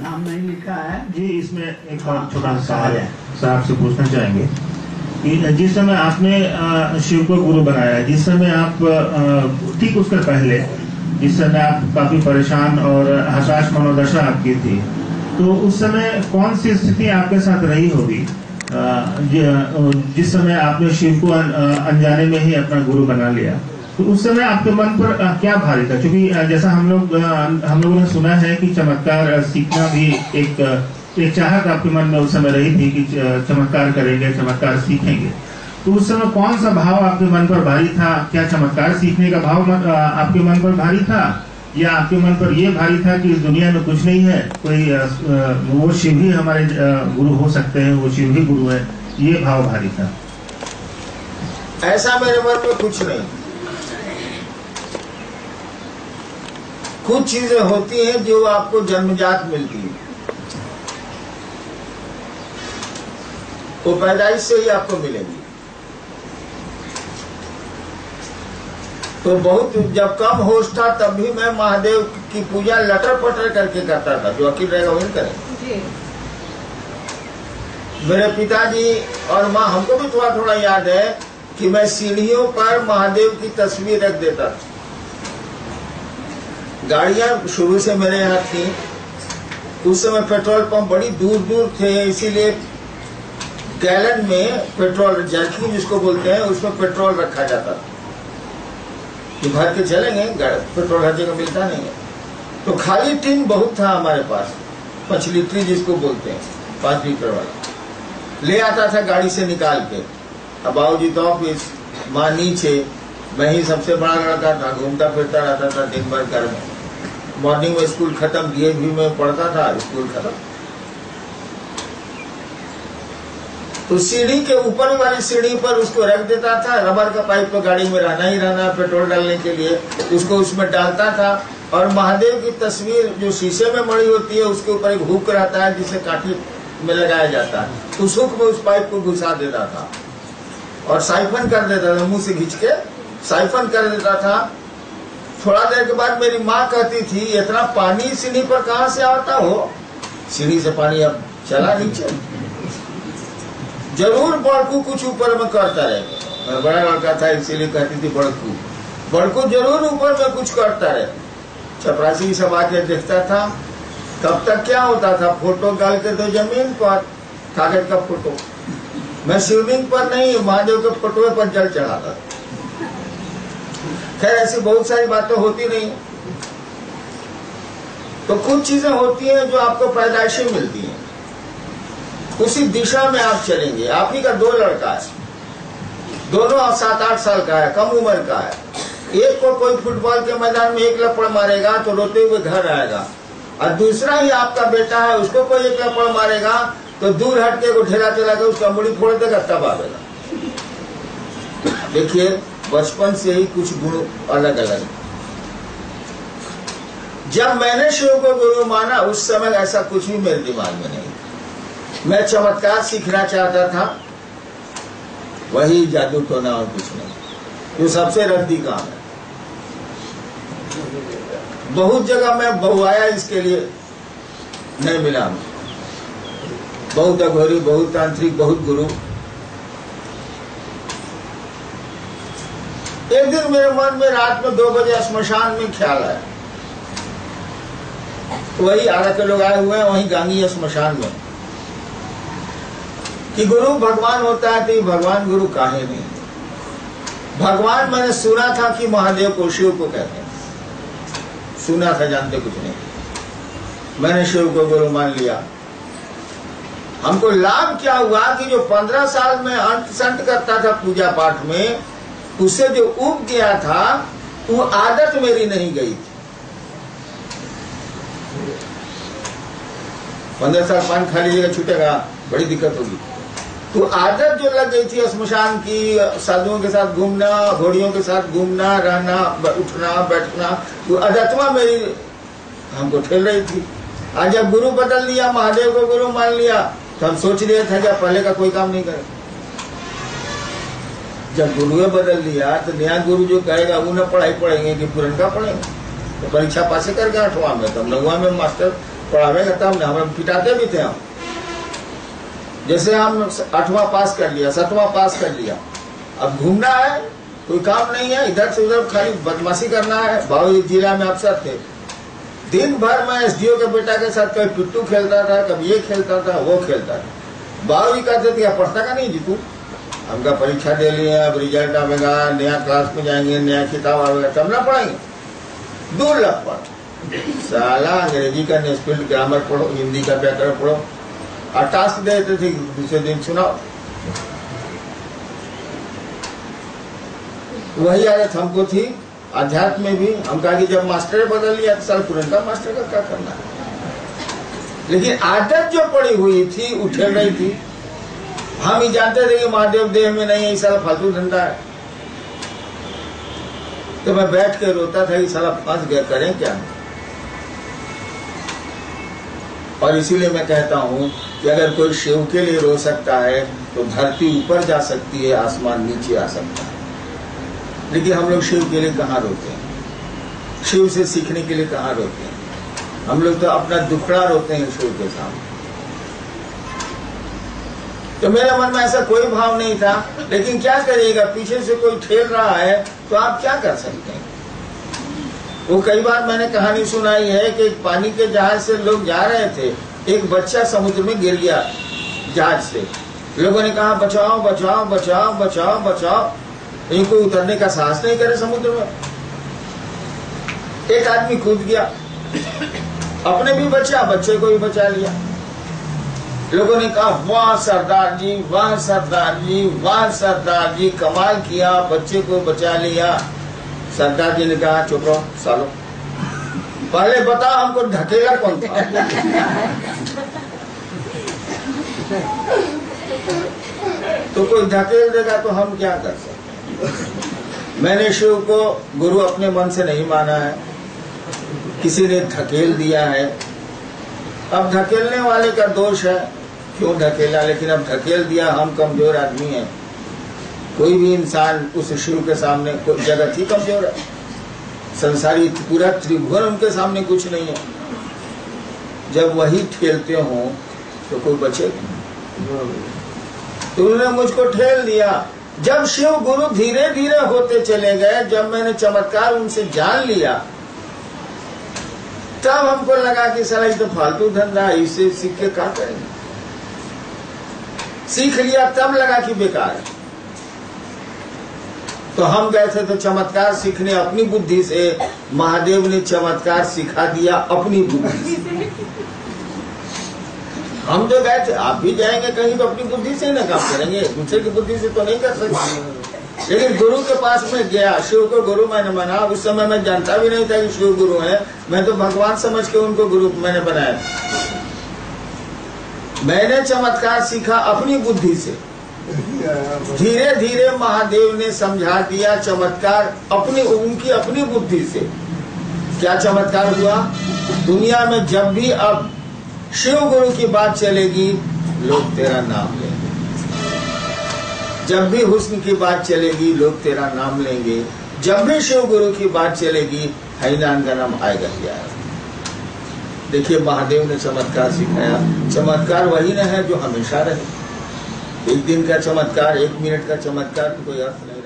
नाम नहीं लिखा है जी। इसमें एक और छोटा सा सवाल है, साहब से पूछना चाहेंगे कि जिस समय आपने शिव को गुरु बनाया, जिस समय आप ठीक उसके पहले जिस समय आप काफी परेशान और हताश मनोदशा आपकी थी, तो उस समय कौन सी स्थिति आपके साथ रही होगी जिस समय आपने शिव को अनजाने में ही अपना गुरु बना लिया? तो उस समय आपके मन पर क्या भारी था? क्योंकि जैसा हम लोगों ने सुना है कि चमत्कार सीखना भी एक चाहत आपके मन में उस समय रही थी कि चमत्कार करेंगे, चमत्कार सीखेंगे। तो उस समय कौन सा भाव आपके मन पर भारी था? क्या चमत्कार सीखने का भाव आपके मन पर भारी था, या आपके मन पर यह भारी था कि इस दुनिया में कुछ नहीं है, कोई वो शिव ही हमारे गुरु हो सकते हैं, वो शिव ही गुरु है, ये भाव भारी था? ऐसा मेरे मन में कुछ नहीं। कुछ चीजें होती हैं जो आपको जन्मजात मिलती है, वो पैदाइश से ही आपको मिलेंगी। तो बहुत जब कम होश था तब भी मैं महादेव की पूजा लटर पटर करके करता था, जो अकील रहेगा वही करें। मेरे पिताजी और माँ, हमको भी थोड़ा थोड़ा याद है कि मैं सीढ़ियों पर महादेव की तस्वीर रख देता था। गाड़ियां शुरू से मेरे यहाँ थी, उस समय पेट्रोल पंप बड़ी दूर दूर थे, इसीलिए गैलन में पेट्रोल, जर्किन जिसको बोलते हैं, उसमें पेट्रोल रखा जाता था कि भर के चलेंगे, पेट्रोल हर जगह मिलता नहीं है। तो खाली टिन बहुत था हमारे पास, 5 लीटर जिसको बोलते हैं, 5 लीटर वाला ले आता था गाड़ी से निकाल के। अब बाबूजी तो ऑफिस, माँ नीचे, मैं ही सबसे बड़ा लड़का था, घूमता फिरता रहता था दिन भर घर में। मॉर्निंग में स्कूल खत्म, डीएवी में पढ़ता था, स्कूल खत्म। तो सीढ़ी के ऊपर वाली सीढ़ी पर उसको रख देता था। रबर का पाइप तो गाड़ी में रहना ही रहना, पेट्रोल डालने के लिए उसको उसमें डालता था। और महादेव की तस्वीर जो शीशे में मड़ी होती है, उसके ऊपर एक हुक रहता है जिसे काठी में लगाया जाता है, उस हुक में उस पाइप को घुसा देता था और साइफन कर देता था, मुंह से खींच के साइफन कर देता था। थोड़ा देर के बाद मेरी माँ कहती थी, इतना पानी सीढ़ी पर कहाँ से आता हो? सीढ़ी से पानी अब चला नीचे। जरूर बड़कू कुछ ऊपर में करता रहे। मैं बड़ा लड़का था इसीलिए कहती थी बड़कू जरूर ऊपर में कुछ करता रहे। चपरासी सब आके देखता था। तब तक क्या होता था, फोटो डाल के तो जमीन पर कागज का फोटो, मैं शिवलिंग पर नहीं, महादेव के फोटो पर जल चढ़ाता था। खैर ऐसी बहुत सारी बातें होती नहीं। तो कुछ चीजें होती हैं जो आपको पैदाइशी मिलती हैं, उसी दिशा में आप चलेंगे। आप ही का 2 लड़का है, दोनों 7-8 साल का है, कम उम्र का है। एक को कोई फुटबॉल के मैदान में एक लपड़ मारेगा तो रोते हुए घर आएगा, और दूसरा ही आपका बेटा है, उसको कोई एक लपड़ मारेगा तो दूर हट के ढेला चला के उसका मुड़ी फोड़ देगा, तब आवेगा। देखिए, बचपन से ही कुछ गुण अलग अलग। जब मैंने शिव को गुरु माना, उस समय ऐसा कुछ भी मेरे दिमाग में नहीं। मैं चमत्कार सीखना चाहता था, वही जादू टोना और कुछ नहीं, जो सबसे रद्दी काम है। बहुत जगह मैं बहुआया, इसके लिए नहीं मिला। बहुत अघोरी, बहुत तांत्रिक, बहुत गुरु। एक दिन मेरे मन में रात में 2 बजे श्मशान में ख्याल आया, वही आरा के लोग आए हुए हैं, वही गांगी श्मशान में, कि गुरु भगवान होता है, तो भगवान गुरु काहे नहीं? भगवान मैंने सुना था कि महादेव को, शिव को कहते हैं, सुना था, जानते कुछ नहीं। मैंने शिव को गुरु मान लिया। हमको लाभ क्या हुआ कि जो 15 साल में अंत संत करता था पूजा पाठ में, उससे जो उब गया था, वो आदत मेरी नहीं गई थी। 15 साल पान खा लीजिएगा, छूटेगा, बड़ी दिक्कत होगी। तो आदत जो लग गई थी स्मशान की, साधुओं के साथ घूमना, घोड़ियों के साथ घूमना, रहना, उठना बैठना, वो आदतवा मेरी हमको ठेल रही थी। आज जब गुरु बदल लिया, महादेव को गुरु मान लिया, तो हम सोच रहे थे कि पहले का कोई काम नहीं करे। जब गुरुए बदल लिया तो नया गुरु जो कहेगा वो न पढ़ाई पढ़ेंगे कि पुरनका पढ़ेंगे। तो परीक्षा पास करके 8वां में, तो 9वां में मास्टर पढ़ावेगा तब ना, हमें पिटाते भी थे हम। जैसे हम 8वां पास कर लिया, 7वां पास कर लिया, अब घूमना है, कोई काम नहीं है, इधर से उधर खाली बदमाशी करना है। भाव जिला में अफसर थे, दिन भर मैं एसडीओ के बेटा के साथ कभी पिट्टू खेलता था, कभी ये खेलता था, वो खेलता था। बाबू जी कहते थे पढ़ता का नहीं जीतू, हमका परीक्षा दे लिए, अब रिजल्ट आवेगा, नया क्लास में जाएंगे, नया किताब आवेगा, तब ना पढ़ेंगे। दूर लग पड़ साला, अंग्रेजी का नेस्पिल्ड ग्रामर पढ़ो, हिंदी का व्याकरण पढ़ो, और टास्क देते थे दूसरे दिन सुनाओ। वही आदत हमको थी अध्यात्म में भी। हम कहा कि जब मास्टर बदल लिया तो साल पुरनका मास्टर का क्या करना है, लेकिन आदत जो पड़ी हुई थी उठे रही थी। हम ही जानते थे कि महादेव देह में नहीं है, इस साल फालतू धंधा है। तो मैं बैठ के रोता था कि साला फंस गया, करें क्या। और इसीलिए मैं कहता हूं कि अगर कोई शिव के लिए रो सकता है तो धरती ऊपर जा सकती है, आसमान नीचे आ सकता है। लेकिन हम लोग शिव के लिए कहाँ रोते हैं, शिव से सीखने के लिए कहाँ रोते हैं। हम लोग तो अपना दुखड़ा रोते हैं शिव के सामने। तो मेरे मन में ऐसा कोई भाव नहीं था, लेकिन क्या करिएगा, पीछे से कोई ठेल रहा है तो आप क्या कर सकते हैं। वो कई बार मैंने कहानी सुनाई है कि पानी के जहाज से लोग जा रहे थे, एक बच्चा समुद्र में गिर गया जहाज से। लोगों ने कहा बचाओ बचाओ बचाओ बचाओ बचाओ, इनको उतरने का साहस नहीं करे समुद्र में। एक आदमी कूद गया, अपने भी बचा, बच्चे को भी बचा लिया। लोगों ने कहा वाह सरदार जी, वाह सरदार जी, वाह सरदार जी, कमाल किया, बच्चे को बचा लिया। सरदार जी ने कहा चुप रहो सालो, पहले बता हमको ढकेला कौन था। तो कोई ढकेल देगा तो हम क्या कर सकते। मैंने शिव को गुरु अपने मन से नहीं माना है, किसी ने ढकेल दिया है। अब ढकेलने वाले का दोष है, क्यों ढकेला, लेकिन अब ढकेल दिया, हम कमजोर आदमी हैं। कोई भी इंसान उस शिव के सामने जगत ही कमजोर है, संसारी पूरा त्रिभुवन उनके सामने कुछ नहीं है। जब वही ठेलते हो तो कोई बचेगा। तो उन्होंने मुझको ठेल दिया। जब शिव गुरु धीरे धीरे होते चले गए, जब मैंने चमत्कार उनसे जान लिया, तब हमको लगा कि साला तो फालतू धंधा है, इसे सीख के क्या करेंगे। सीख लिया तब लगा कि बेकार है। तो हम गए थे तो चमत्कार सीखने अपनी बुद्धि से, महादेव ने चमत्कार सिखा दिया अपनी बुद्धि से। हम जो गए थे, आप भी जाएंगे कहीं तो अपनी बुद्धि से ना काम करेंगे, दूसरे की बुद्धि से तो नहीं कर सकते। लेकिन गुरु के पास में गया, शिव को गुरु मैंने माना। उस समय मैं जानता भी नहीं था कि शिव गुरु है, मैं तो भगवान समझ के उनको गुरु मैंने बनाया। मैंने चमत्कार सीखा अपनी बुद्धि से। धीरे धीरे महादेव ने समझा दिया चमत्कार अपनी, उनकी अपनी बुद्धि से। क्या चमत्कार हुआ, दुनिया में जब भी अब शिव गुरु की बात चलेगी, लोग तेरा नाम लेंगे। जब भी हुस्न की बात चलेगी, लोग तेरा नाम लेंगे। जब भी शिव गुरु की बात चलेगी, हरिनाम का नाम आएगा ही आएगा। देखिए महादेव ने चमत्कार सिखाया। चमत्कार वही न है जो हमेशा रहे। एक दिन का चमत्कार, एक मिनट का चमत्कार तो कोई अर्थ नहीं।